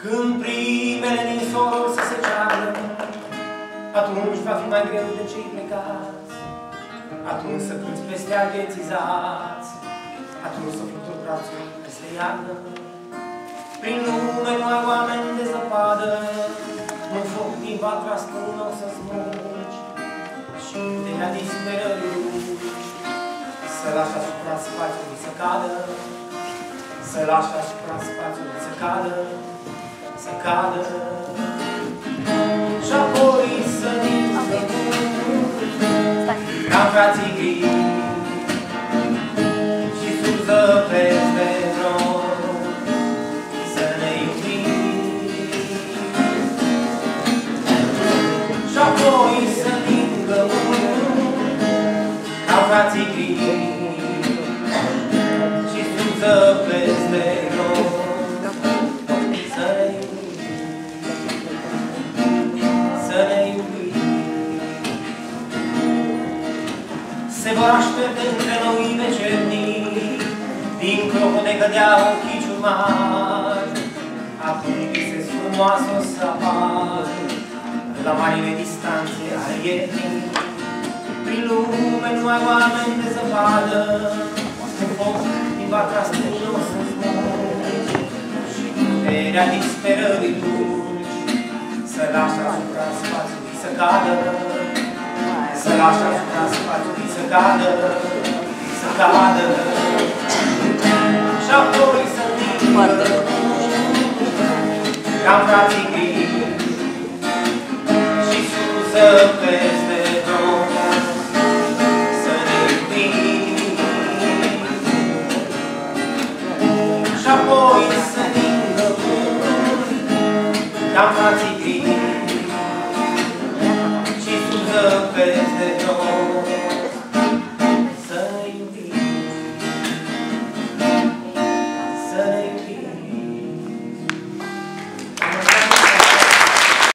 Când primele din sorori să se ceară, atunci va fi mai greu de cei plecați. Atunci să cânți peste aghețizați, atunci să fluctuați peste iarnă. Prin lume nu ai oameni de zăpadă, un foc din vatra stână o să smulgi și puterea disperării duci. Să lași asupra spațiului să cadă, să lași asupra spațiului să cadă, să cadă. Și apoi să ningă ca frații gri și sub zăpezi de drum să ne iubim. Și apoi să ningă ca frații gri și sub zăpezi de drum să ne iubim. Se vor aștepte între noime cernii, dincolo de cădea ochii ciumari, atunci vise frumoasă o să apară la marile distanțe ale iernii. Prin lume nu ai oameni de zăpadă, un foc din vatra stână o să smulgi și puterea disperării duci. Să lași asupra spațiului să cadă, să lași asupra spațiului să cadă, să cadă. Și apoi să ningă ca-n frații gri și sub zăpezi de drum să ne iubim. Și apoi să ningă ca-n frații